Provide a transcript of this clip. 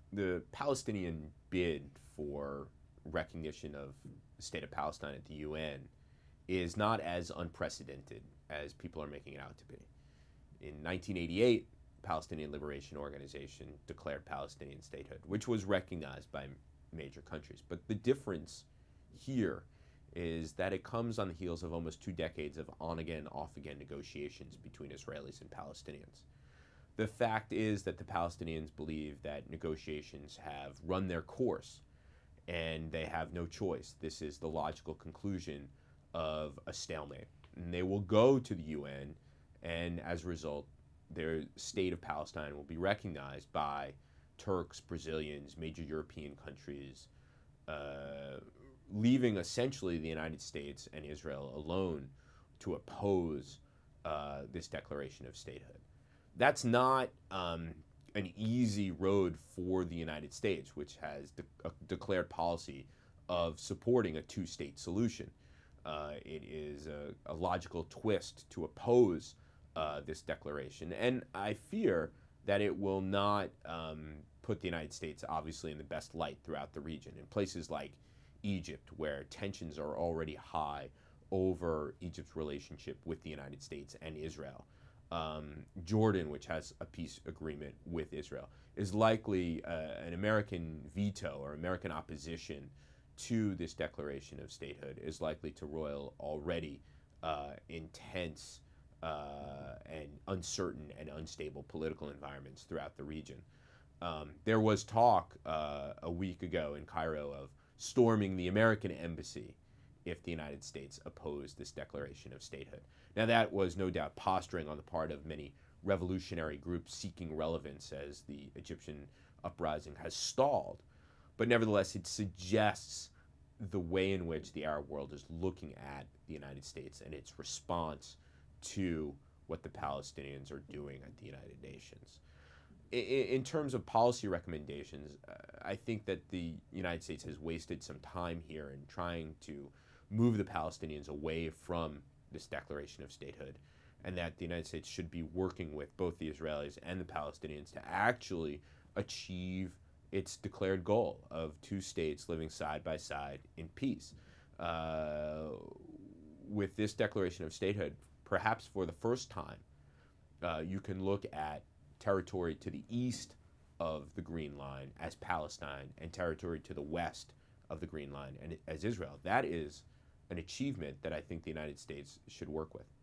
the Palestinian bid for recognition of the state of Palestine at the UN is not as unprecedented as people are making it out to be. In 1988, Palestinian Liberation Organization declared Palestinian statehood, which was recognized by major countries. But the difference here is that it comes on the heels of almost 2 decades of on-again, off-again negotiations between Israelis and Palestinians. The fact is that the Palestinians believe that negotiations have run their course and they have no choice. This is the logical conclusion of a stalemate. And they will go to the UN, and as a result, their state of Palestine will be recognized by Turks, Brazilians, major European countries, leaving essentially the United States and Israel alone to oppose this declaration of statehood. That's not an easy road for the United States, which has a declared policy of supporting a two-state solution. It is a logical twist to oppose this declaration, and I fear that it will not put the United States obviously in the best light throughout the region. In places like Egypt, where tensions are already high over Egypt's relationship with the United States and Israel. Jordan, which has a peace agreement with Israel, is likely an American veto or American opposition to this declaration of statehood is likely to roil already intense and uncertain and unstable political environments throughout the region. There was talk a week ago in Cairo of storming the American embassy if the United States opposed this declaration of statehood. Now, that was no doubt posturing on the part of many revolutionary groups seeking relevance as the Egyptian uprising has stalled. But nevertheless, it suggests the way in which the Arab world is looking at the United States and its response to what the Palestinians are doing at the United Nations. In terms of policy recommendations, I think that the United States has wasted some time here in trying to move the Palestinians away from this declaration of statehood, and that the United States should be working with both the Israelis and the Palestinians to actually achieve its declared goal of two states living side by side in peace. With this declaration of statehood, perhaps for the first time, you can look at territory to the east of the Green Line as Palestine and territory to the west of the Green Line and as Israel. That is an achievement that I think the United States should work with.